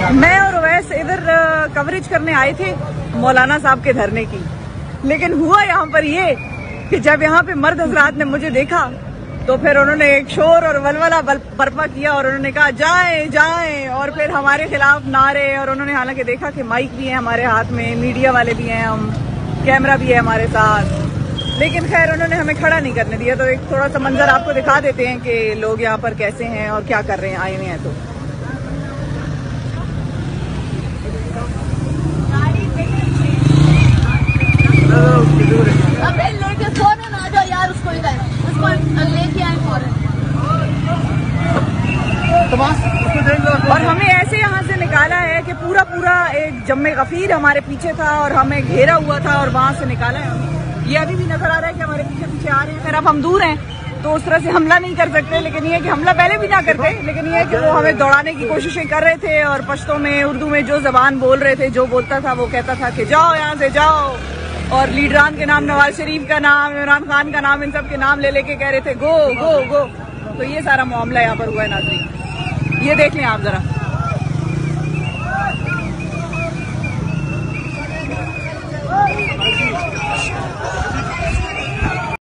मैं और वैस इधर कवरेज करने आए थे मौलाना साहब के धरने की, लेकिन हुआ यहाँ पर ये कि जब यहाँ पे मर्द हजरात ने मुझे देखा तो फिर उन्होंने एक शोर और वलवला बर्पा किया और उन्होंने कहा जाएं जाएं, और फिर हमारे खिलाफ नारे। और उन्होंने हालांकि देखा कि माइक भी है हमारे हाथ में, मीडिया वाले भी हैं, हम कैमरा भी है हमारे साथ, लेकिन खैर उन्होंने हमें खड़ा नहीं करने दिया। तो एक थोड़ा सा मंजर आपको दिखा देते हैं कि लोग यहाँ पर कैसे हैं और क्या कर रहे हैं, आए हुए हैं। तो अबे लेके फौरन आ जाओ यार, उसको इधर, उसको लेके आए फौरन। और हमें ऐसे यहाँ से निकाला है कि पूरा एक जम्मे गफीर हमारे पीछे था और हमें घेरा हुआ था और वहां से निकाला है हमें। ये अभी भी नजर आ रहा है कि हमारे पीछे पीछे आ रहे हैं। फिर अब हम दूर हैं तो उस तरह से हमला नहीं कर सकते, लेकिन ये है कि हमला पहले भी ना करते, लेकिन ये है कि वो हमें दौड़ाने की कोशिशें कर रहे थे और पश्तो में, उर्दू में जो जबान बोल रहे थे, जो बोलता था वो कहता था कि जाओ यहाँ से जाओ, और लीडरान के नाम, नवाज शरीफ का नाम, इमरान खान का नाम, इन सब के नाम ले लेके कह रहे थे गो गो गो। तो ये सारा मामला यहाँ पर हुआ है नाज़रीन, ये देख लें आप जरा।